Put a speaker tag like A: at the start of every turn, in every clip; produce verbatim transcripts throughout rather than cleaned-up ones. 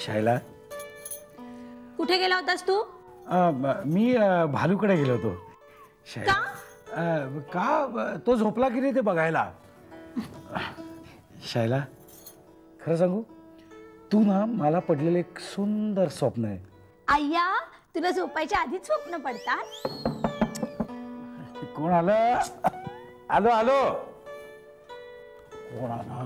A: शायला
B: कुठे गेला होतास तू?
A: मी भालूकडे गेलो होतो.
B: का?
A: का तो झोपला की नाही ते बघायला. शायला खरं सांगू, तू ना मला पडलेलं एक सुंदर स्वप्न आहे.
B: आय्या, तुला झोपायच्या आधीच स्वप्न पडतात?
A: कोण आलं? आलो आलो. कोण आलं?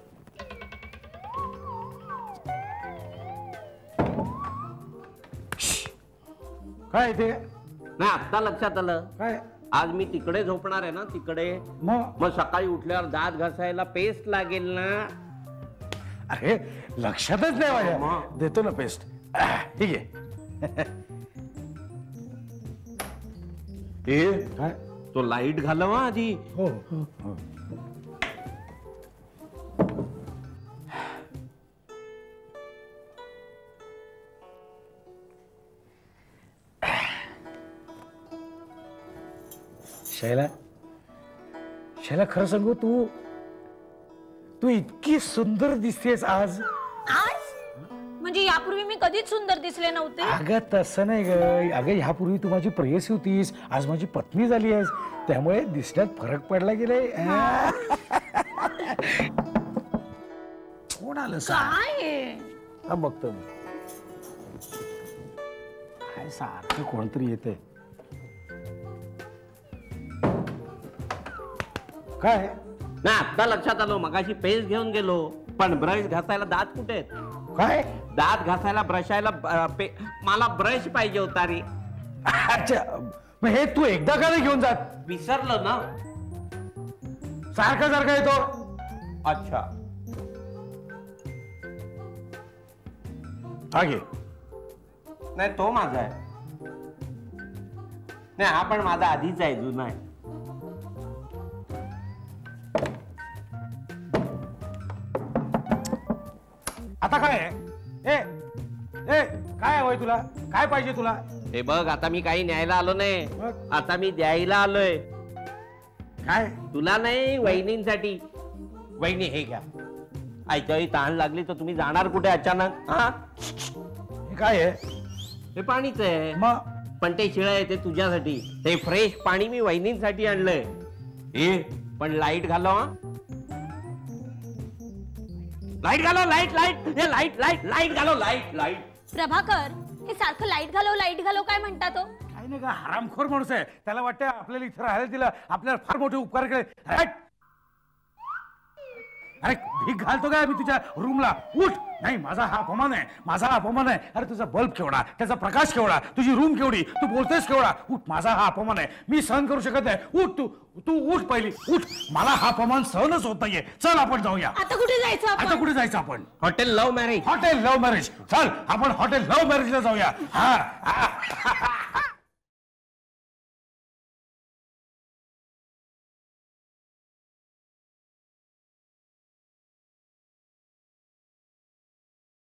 A: काय ते?
C: नाही आत्ता लक्षात आलं.
A: काय?
C: आज मी तिकडे झोपणार आहे ना, तिकडे.
A: मग
C: मग सकाळी उठल्यावर दात घासायला पेस्ट लागेल ना.
A: अरे लक्षातच नाही माझ्या. देतो ना पेस्ट. ठीक आहे.
C: ए
A: काय?
C: तो लाईट घालव आधी.
A: हो हो. शैला, शैला खरं सांगू, तू तू इतकी सुंदर दिसतेस आज.
B: आज म्हणजे यापूर्वी मी कधीच सुंदर दिसले नव्हते.
A: अगं तसं नाही ग. अगं ह्यापूर्वी तू माझी प्रेयसी होतीस, आज माझी पत्नी झाली आहेस, त्यामुळे दिसण्यात फरक पडला गेलाय. कोण आलं?
B: काय
A: बघतो मी. काय सारखं कोणतरी येते. काय?
C: नाही आत्ता लक्षात आलो. मगाशी पेस्ट घेऊन गेलो, पण ब्रश घासायला दात कुठे आहेत?
A: काय?
C: दात घासायला ब्रशायला मला ब्रश पाहिजे होता रे.
A: अच्छा, मग हे तू एकदा का नाही घेऊन जात?
C: विसरलो ना.
A: सारखा सारखा येतो.
C: अच्छा
A: हा घे.
C: नाही तो माझा आहे. नाही हा पण माझा आधीच आहे, जुना आहे.
A: आता काय आहे? ए ए काय हवंय तुला? काय पाहिजे तुला?
C: हे बघ, आता मी काही न्यायला आलो नाही,
A: मग?
C: आता मी द्यायला आलोय.
A: काय?
C: तुला नाही, वहिनींसाठी. वहिनी हे घ्या. ऐकावी तहान लागली तर तुम्ही जाणार कुठे अचानक? हा,
A: हे काय आहे?
C: हे पाणीच आहे.
A: मग
C: पण ते शिळ आहे, ते तुझ्यासाठी. ते फ्रेश पाणी मी वहिनींसाठी आणलंय. ए पण लाईट घालव. हा, लाईट घालव. लाईट लाईट हे लाईट लाईट लाईट घालव. Light light.
B: प्रभाकर, हे सारखं लाईट घालव लाईट घालव काय म्हणता तो?
A: काही नाही का, हरामखोर माणूस आहे. त्याला वाटतं आपल्याला इथं राहायला दिलं, आपल्याला फार मोठे उपकार केले. अरे भीक घालतो काय मी तुझ्या रूमला? उठ. नाही, माझा हा अपमान आहे, माझा हा अपमान आहे. अरे तुझा बल्ब केवढा, त्याचा प्रकाश केवढा, तुझी रूम केवढी, तू बोलतेस केवढा. उठ, माझा हा अपमान आहे, मी सहन करू शकत नाही. उठ तू तू उठ पहिली, उठ. मला हा अपमान सहनच होत नाहीये. चल आपण जाऊया.
B: आता कुठे जायचं आपण?
A: आता कुठे जायचं आपण?
C: Hotel love marriage.
A: Hotel love marriage. चल आपण हॉटेल लव्ह मॅरेजला जाऊया. हा